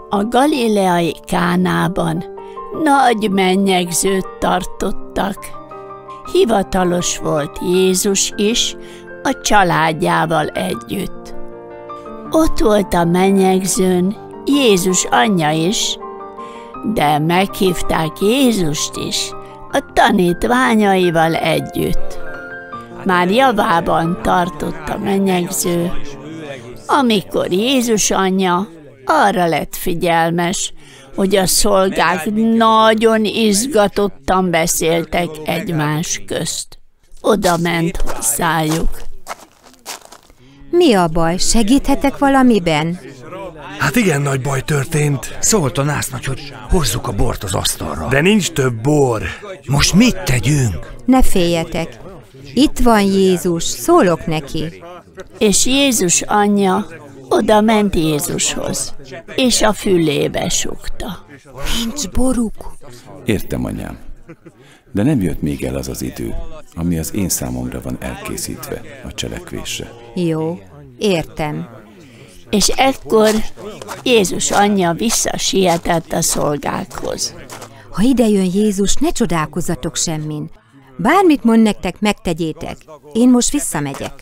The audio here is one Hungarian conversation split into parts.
A galileai Kánában nagy mennyegzőt tartottak. Hivatalos volt Jézus is a családjával együtt. Ott volt a mennyegzőn Jézus anyja is, de meghívták Jézust is a tanítványaival együtt. Már javában tartott a mennyegző, amikor Jézus anyja arra lett figyelmes, hogy a szolgák nagyon izgatottan beszéltek egymás közt. Oda ment hozzájuk. Mi a baj? Segíthetek valamiben? Hát igen, nagy baj történt. Szólt a násznagy, hogy hozzuk a bort az asztalra. De nincs több bor. Most mit tegyünk? Ne féljetek. Itt van Jézus, szólok neki. És Jézus anyja oda ment Jézushoz, és a fülébe sukta. Nincs boruk. Értem, anyám. De nem jött még el az az idő, ami az én számomra van elkészítve a cselekvésre. Jó, értem. És ekkor Jézus anyja visszasietett a szolgákhoz. Ha idejön Jézus, ne csodálkozzatok semmin. Bármit mond nektek, megtegyétek. Én most visszamegyek.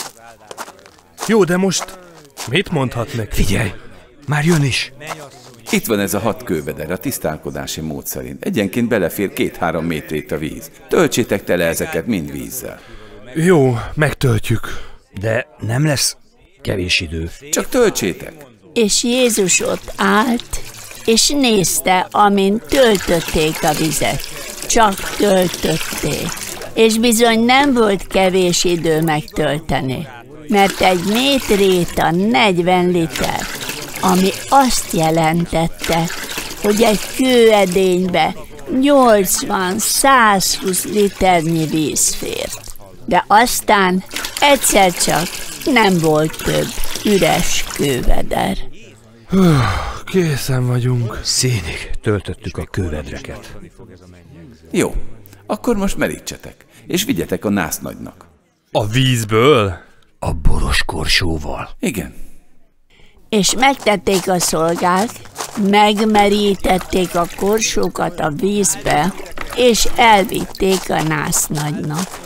Jó, de most mit mondhat neki? Figyelj, már jön is. Itt van ez a 6 kőveder a tisztálkodási mód szerint. Egyenként belefér 2-3 métrét a víz. Töltsétek tele ezeket mind vízzel. Jó, megtöltjük. De nem lesz kevés idő. Csak töltsétek. És Jézus ott állt, és nézte, amint töltötték a vizet. Csak töltötték. És bizony nem volt kevés idő megtölteni, mert egy métréta 40 liter, ami azt jelentette, hogy egy kőedénybe 80-120 liternyi víz fért. De aztán egyszer csak nem volt több üres kőveder. Készen vagyunk. Szénig töltöttük a kővedreket. Jó, akkor most merítsetek, és vigyetek a násznagynak. A vízből? A boros korsóval. Igen. És megtették a szolgák, megmerítették a korsókat a vízbe, és elvitték a násznagynak.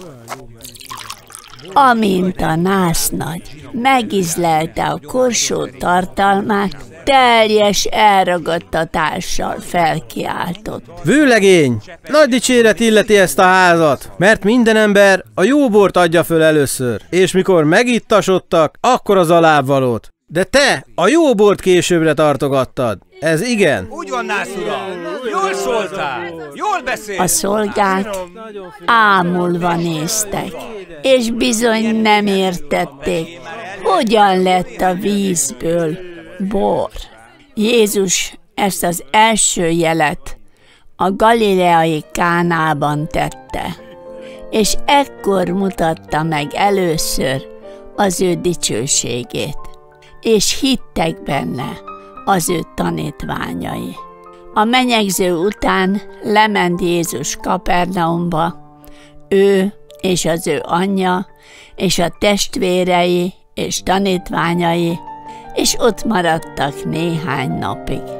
Amint a násznagy megizlelte a korsó tartalmát, teljes elragadtatással felkiáltott. Vőlegény, nagy dicséret illeti ezt a házat, mert minden ember a jó bort adja föl először, és mikor megittasodtak, akkor az alábbvalót. De te a jó bort későbbre tartogattad. Ez igen. Úgy van, nász uram! Jól szóltál! Jól beszél! A szolgák ámulva néztek, és bizony nem értették, hogyan lett a vízből bor. Jézus ezt az első jelet a galileai Kánában tette, és ekkor mutatta meg először az ő dicsőségét, és hittek benne az ő tanítványai. A menyegző után lement Jézus Kapernaumba, ő és az ő anyja, és a testvérei és tanítványai, és ott maradtak néhány napig.